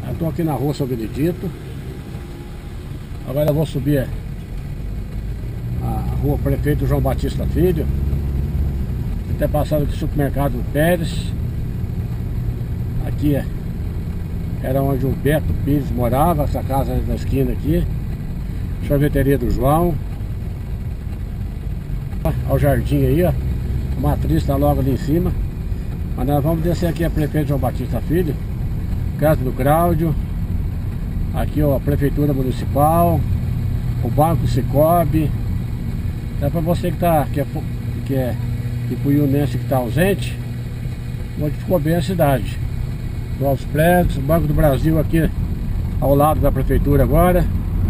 Eu estou aqui na rua São Benedito. Agora eu vou subir a rua Prefeito João Batista Filho, até passando aqui o supermercado Pérez. Aqui era onde o Beto Pires morava, essa casa na esquina aqui. Sorveteria do João. Olha o jardim aí, ó. A matriz está logo ali em cima. Mas nós vamos descer aqui a Prefeito João Batista Filho, casa do Cláudio. Aqui ó, a Prefeitura Municipal, o Banco Cicobi. É para você que é ipuiunense, que está ausente, onde ficou bem a cidade. Novos prédios, o Banco do Brasil aqui ao lado da Prefeitura agora.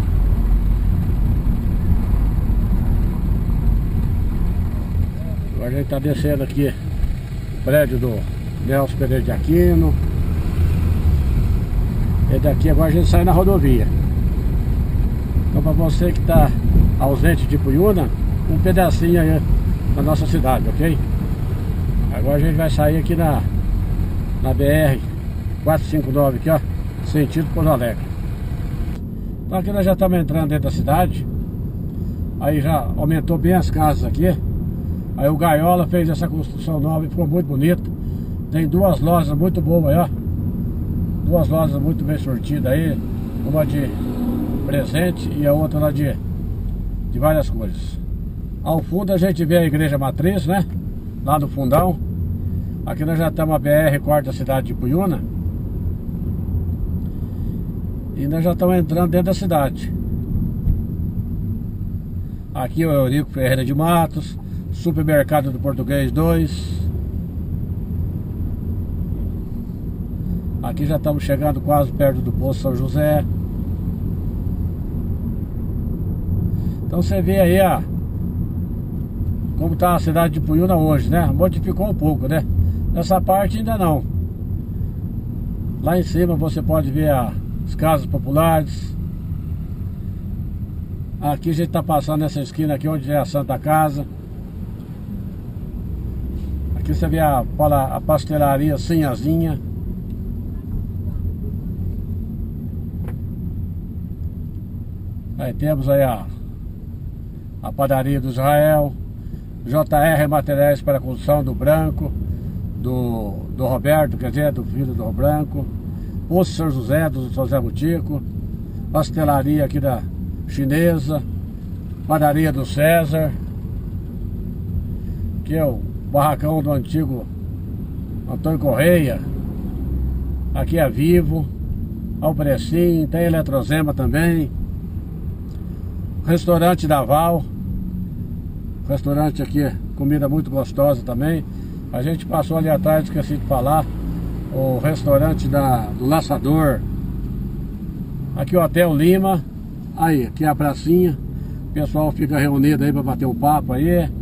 Agora a gente está descendo aqui o prédio do Nelson Pereira de Aquino. E daqui agora a gente sai na rodovia. Então para você que está ausente de Ipuiuna, um pedacinho aí da nossa cidade, ok? Agora a gente vai sair aqui na BR 459 aqui, ó, sentido Pouso Alegre. Então aqui nós já estamos entrando dentro da cidade. Aí já aumentou bem as casas aqui. Aí o Gaiola fez essa construção nova e ficou muito bonito. Tem duas lojas muito boas aí, ó. Duas lojas muito bem sortidas aí. Uma de presente e a outra lá de várias coisas. Ao fundo a gente vê a igreja matriz, né? Lá no fundão. Aqui nós já estamos a BR, quarta cidade de Ipuiuna. E nós já estamos entrando dentro da cidade. Aqui o Eurico Ferreira de Matos, Supermercado do Português 2. Aqui já estamos chegando quase perto do Poço São José. Então você vê aí, ó, como está a cidade de Ipuiuna hoje, né? Modificou um pouco, né? Nessa parte ainda não. Lá em cima você pode ver as casas populares. Aqui a gente está passando nessa esquina aqui onde é a Santa Casa. Aqui você vê a pastelaria Sinhazinha. Aí temos aí a padaria do Israel, JR Materiais para a Construção do Branco, do Roberto, quer dizer, do filho do Branco, Poço São José, do José Butico, pastelaria aqui da Chinesa, padaria do César, que é o barracão do antigo Antônio Correia. Aqui é Vivo, ao Precinho, tem Eletrozema também. Restaurante da Val. Restaurante aqui, comida muito gostosa também. A gente passou ali atrás, esqueci de falar, o restaurante do Laçador. Aqui o Hotel Lima. Aí, aqui é a pracinha. O pessoal fica reunido aí para bater um papo aí.